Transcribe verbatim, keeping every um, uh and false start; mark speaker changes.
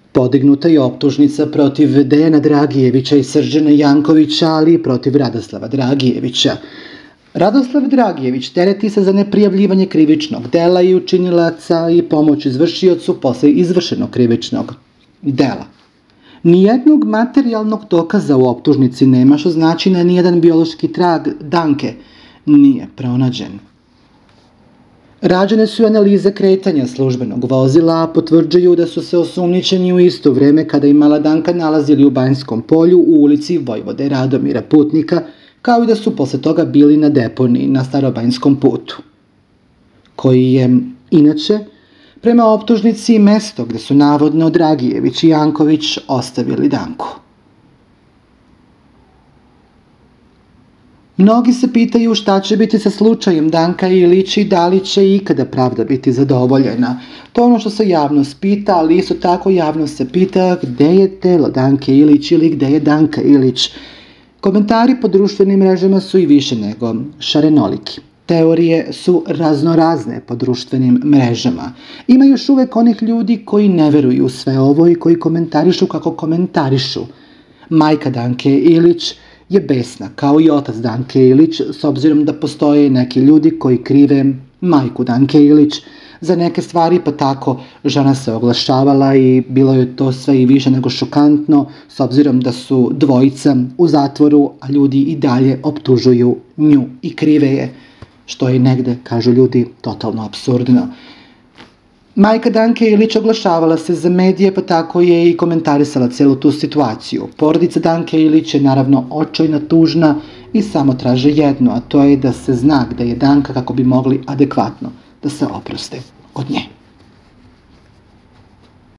Speaker 1: Podignuta je optužnica protiv Dejana Dragijevića i Srđana Jankovića, ali i protiv Radoslava Dragijevića. Radoslav Dragijević tereti se za neprijavljivanje krivičnog dela i učinilaca i pomoć izvršiocu posle izvršenog krivičnog dela. Nijednog materijalnog dokaza u optužnici nema, što znači da nijedan biološki trag Danke nije pronađen. Rađene su analize kretanja službenog vozila, a potvrđuju da su se osumnjičeni u isto vreme kada i mala Danka nalazili u Banjskom polju u ulici Vojvode Radomira Putnika, kao i da su posle toga bili na deponiji na Starobanjskom putu, koji je, inače, prema optužnici mesto gde su navodno Dragijević i Janković ostavili Danku. Mnogi se pitaju šta će biti sa slučajem Danka Ilić i da li će ikada pravda biti zadovoljena. To je ono što se javnost pita, ali isto tako javnost se pita gde je telo Danke Ilić ili gde je Danka Ilić. Komentari po društvenim mrežama su i više nego šarenoliki. Teorije su raznorazne po društvenim mrežama. Ima još uvek onih ljudi koji ne veruju u sve ovo i koji komentarišu kako komentarišu. Majka Danke Ilić je besna, kao i otac Danke Ilić, s obzirom da postoje neki ljudi koji krive majku Danke Ilić za neke stvari, pa tako žena se oglašavala i bilo je to sve i više nego šokantno, s obzirom da su dvojica u zatvoru, a ljudi i dalje optužuju nju i krive je, što je negde, kažu ljudi, totalno apsurdno. Majka Danke Ilić oglašavala se za medije, pa tako je i komentarisala celu tu situaciju. Porodica Danke Ilić je naravno očajna, tužna i samo traže jedno, a to je da se zna gde je Danka kako bi mogli adekvatno da se oproste od nje.